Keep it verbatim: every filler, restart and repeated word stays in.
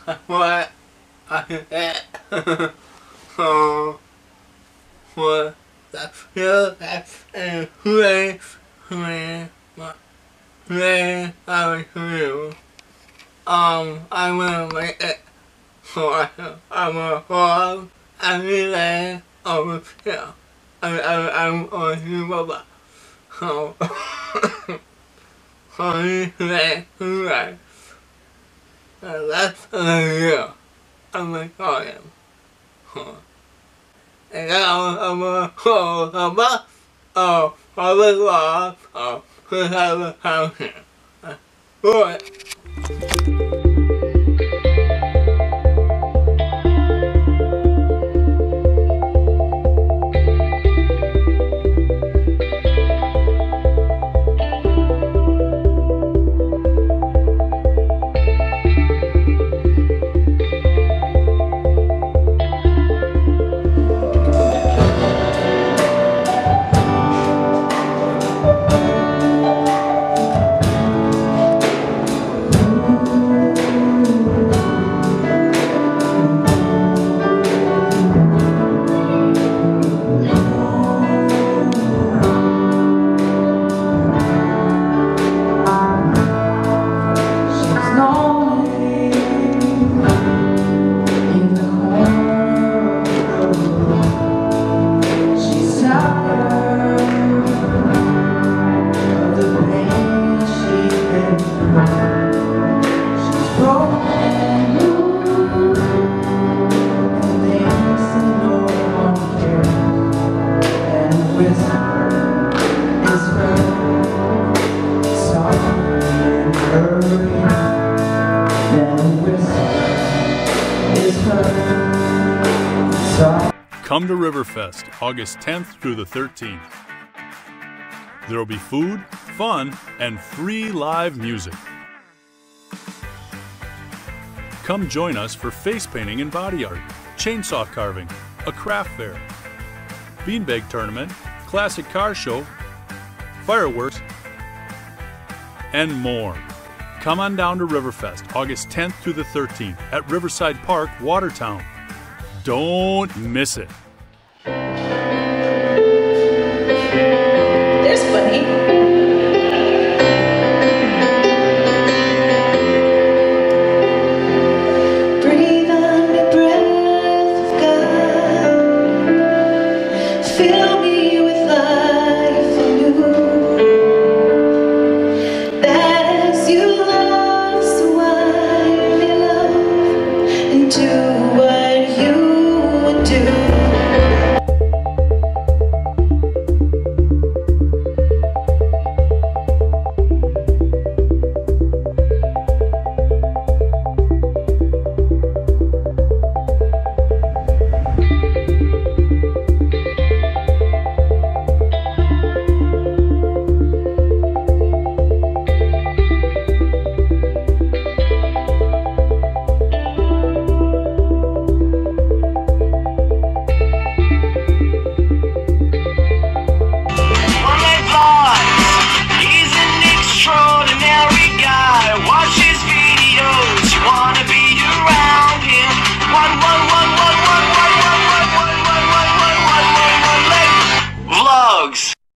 what I said. Oh, what the feel and who who what who I was you. Um, I will make it so I I will fall every day over here. I I I'm on you, Baba. So, so you say who I. And that's the year. I'm gonna call him. And now I'm gonna call the bus. Oh, public law. Oh, who have a house here. Boy. Come to Riverfest, August tenth through the thirteenth. There will be food, fun, and free live music. Come join us for face painting and body art, chainsaw carving, a craft fair, beanbag tournament, classic car show, fireworks, and more. Come on down to Riverfest, August tenth through the thirteenth at Riverside Park, Watertown. Don't miss it. There's Bunny. Breathe on the breath of God. Fill me with life anew. That as you love, so I may love and do what you would do. Vlogs.